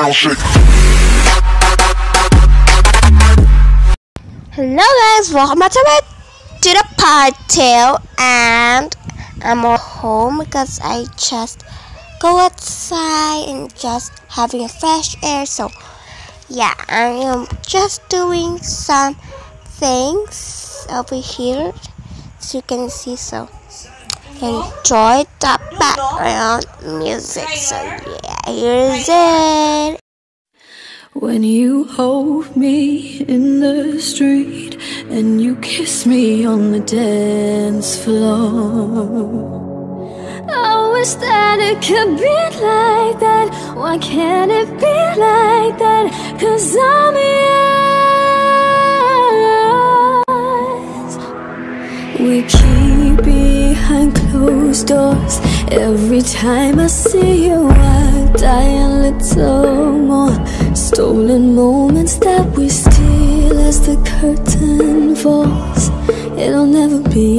shake. Hello guys, welcome back to the part 2, and I'm at home because I just go outside and just having a fresh air. So yeah, I am just doing some things over here, as you can see. So enjoy the background music. So yeah, here is it. When you hold me in the street and you kiss me on the dance floor, I wish that it could be like that. Why can't it be like that? 'Cause I'm yours. We keep behind closed doors. Every time I see you, I die a little more. Stolen moments that we steal as the curtain falls. It'll never be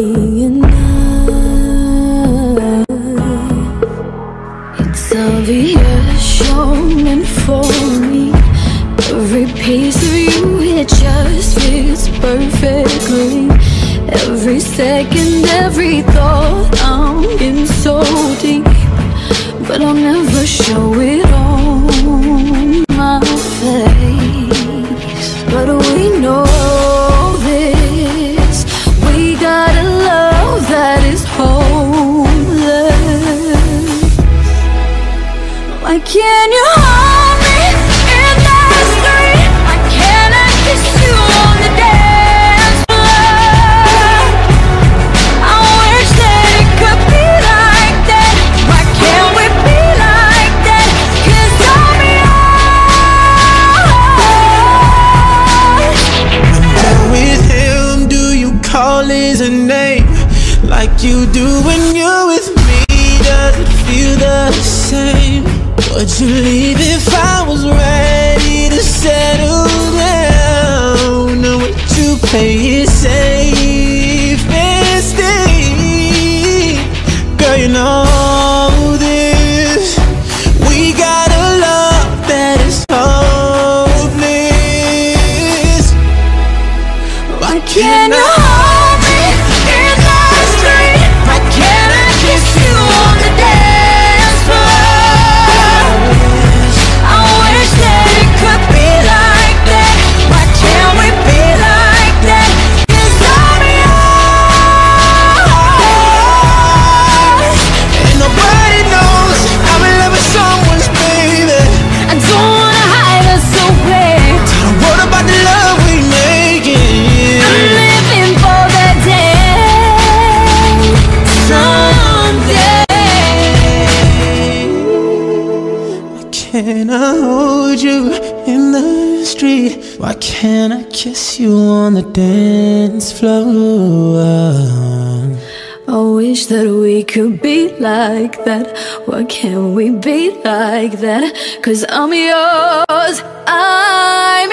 enough. It's obvious you're meant for me. Every piece of you, it just fits perfectly. Every second, every thought, I'm in so deep, but I'll never show it on my face. But we know this, we got a love that is homeless. Why can't you hold me in the street? Why can't I kiss you on the dance floor? I wish that it could be like that. Why can't we be like that? 'Cause I'm yours. When you're with him, do you call his name like you do when you're with me? Does it feel the same? Would you leave if I was ready to settle down? Or would you play it safe and stay? Girl, you know this, we got a love that is hopeless. Why can't I hold me in the street? Why can't I kiss you on the dance floor? I wish that it could be like that. Why can't we be like that? 'Cause I'm yours. And nobody knows I'm in love with someone's baby. I don't wanna hide us away. What about the love we making? I'm living for the day someday. Why can't I hold you in the street? Why can't I kiss you on the dance floor? I wish that we could be like that. Why can't we be like that? 'Cause I'm yours, I'm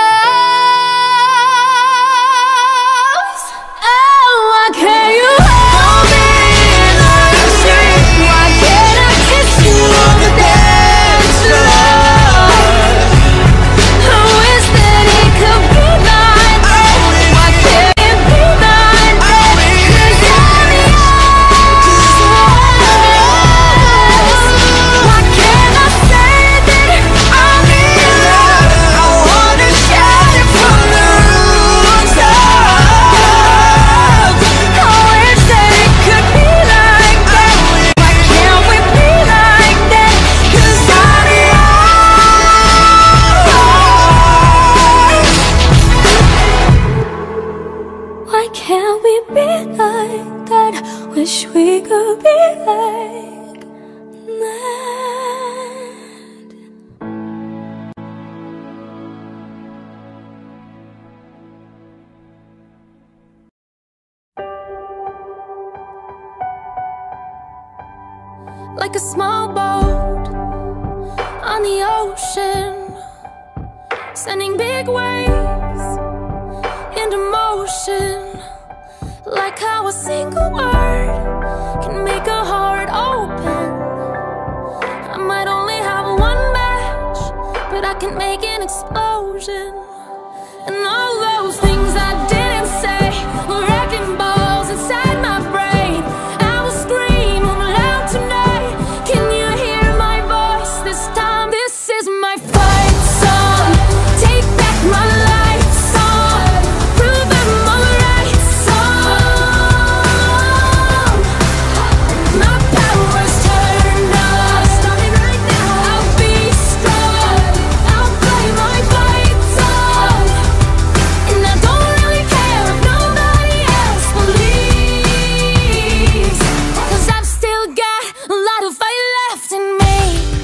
yours. Oh, why can't you hold me in the street? Why can't I kiss you on the dance floor? I wish that it could be like that. Why can't it be like that? 'Cause I'm yours. Why can't I say that I'm in love? I wanna shout it from the rooftops. I wish that it could be like that. Why can't we be like that? 'Cause I'm yours. Why can't we be like that? Wish we could be like that. Like a small boat on the ocean, sending big waves into motion. Like how a single word can make a heart open. I might only have one match, can make an explosion. And all those things I didn't say were wrecking balls inside my brain. I will scream loud tonight. Can you hear my voice this time? This is my fight song. Take back my life song. Prove I'm alright song. My power's turned on. Starting right now. I'll be strong. I'll play my fight song. And I don't really care if nobody else believes, 'cause I've still got a lot of fight left in me.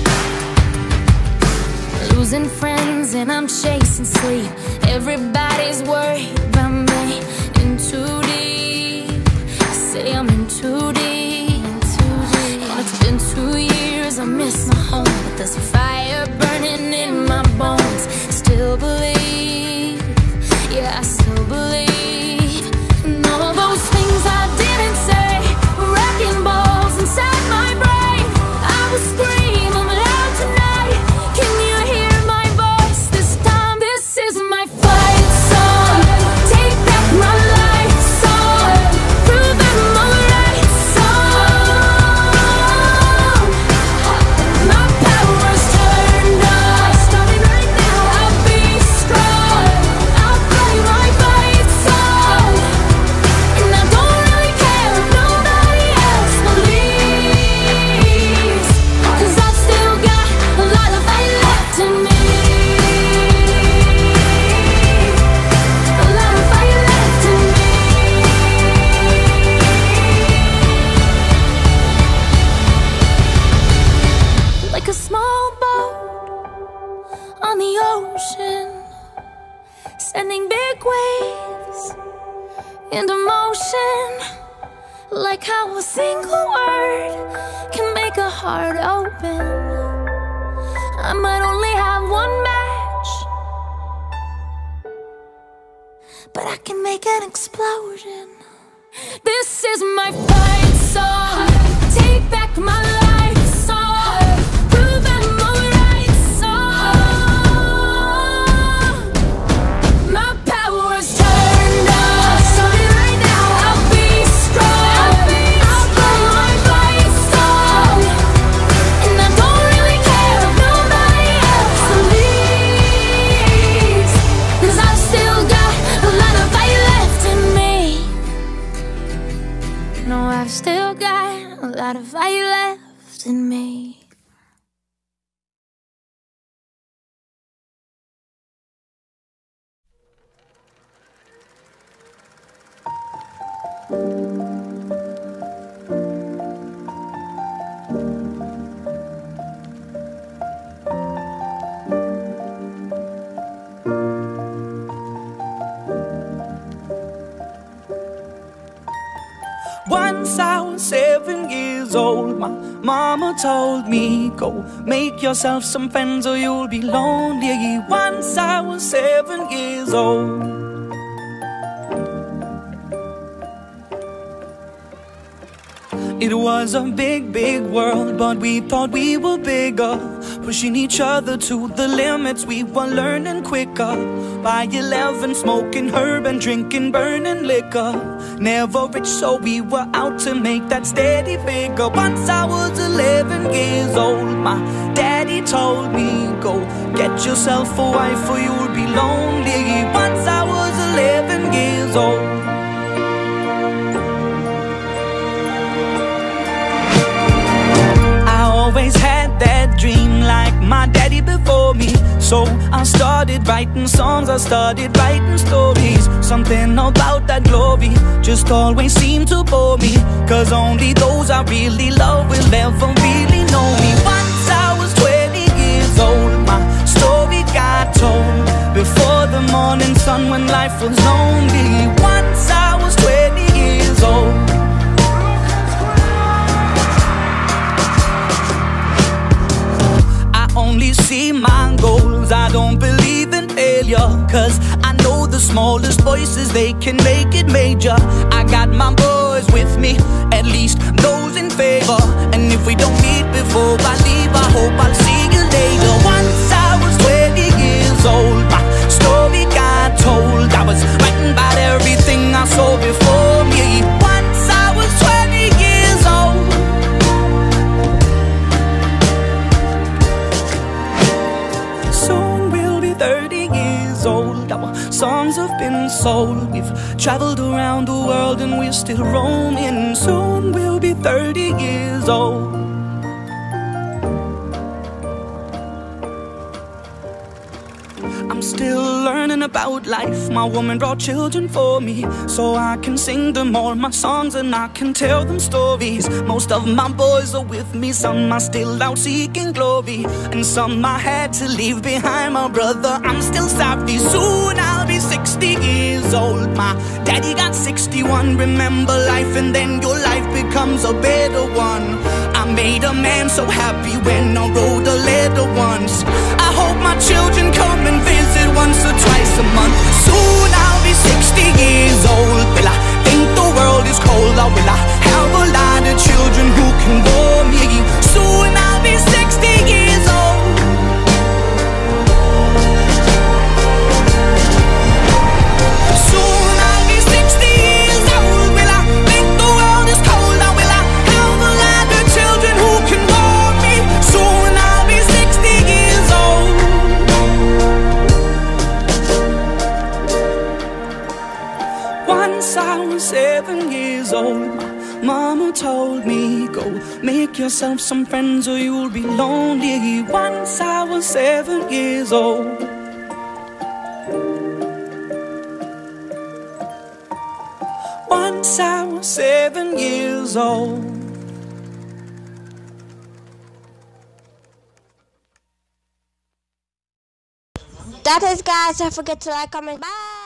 Losing friends and I'm chasing sleep. Everybody's worried about me. In too deep. Say I'm in too deep. And it's been 2 years, I miss my home, but there's a fire burning in my bones. Still believe, yeah, I still believe. And all those things I didn't say were wrecking balls inside my brain. I will scream loud tonight. Can you hear my voice this time? This is my fight song. Take back my life song. Prove I'm alright song. My power's turned on. Starting right now. I'll be strong. I'll play my fight song. And I don't really care if nobody else believes, 'cause I've still got a lot of fight left in me. A lot of fight left in me. Like a small boat on the ocean, sending big waves into motion. Like how a single word can make a heart open. I might only have one match, but I can make an explosion. This is my fight song. Take back my life song. Prove I'm alright song. My power's turned on. Starting right now. I'll be strong. I'll play my fight song. And I don't really care if nobody else believes, 'cause I've still got a lot of fight left in me. No, I've still got a lot of fight left in me. Once I was 7 years old, my mama told me, go make yourself some friends or you'll be lonely. Once I was 7 years old. It was a big, big world, but we thought we were bigger, pushing each other to the limits. We were learning quicker. By 11, smoking herb and drinking burning liquor. Never rich, so we were out to make that steady figure. Once I was 11 years old, my daddy told me, go get yourself a wife or you'll be lonely. Once I was 11 years old. Always had that dream like my daddy before me. So I started writing songs, I started writing stories. Something about that glory just always seemed to bore me, 'cause only those I really love will ever really know me. Once I was 20 years old, my story got told before the morning sun when life was lonely. Once I was 20 years old. Only see my goals, I don't believe in failure, 'cause I know the smallest voices, they can make it major. I got my boys with me, at least those in favor. And if we don't meet before I leave, I hope I'll see you later. Once I was 20 old. My story got told. I was writing about everything I saw before me. Once I was 20 years old. Soon we'll be 30 years old. Our songs have been sold. We've traveled around the world and we're still roaming. Soon we'll be 30 years old. I'm still learning about life. My woman brought children for me, so I can sing them all my songs and I can tell them stories. Most of my boys are with me, some are still out seeking glory, and some I had to leave behind. My brother, I'm still sorry. Soon I'll be 60 years old. My daddy got 61. Remember life and then your life becomes a better one. I made a man so happy when I wrote a letter once. I hope my children come and visit once or twice a month. Soon I'll be 60 years old. Will I think the world is cold, or will I have a lot of children who can bore me? Soon I'll be 60 years old. Soon I'll be 60 years old. Will I think the world is cold, or will I have a lot of children who can bore me? Soon I'll be 60 years old. Once I was 7 years old. My mama told me, go make yourself some friends or you'll be lonely. Once I was 7 years old. Once I was 7 years old. That is, guys. Don't forget to like, comment, bye.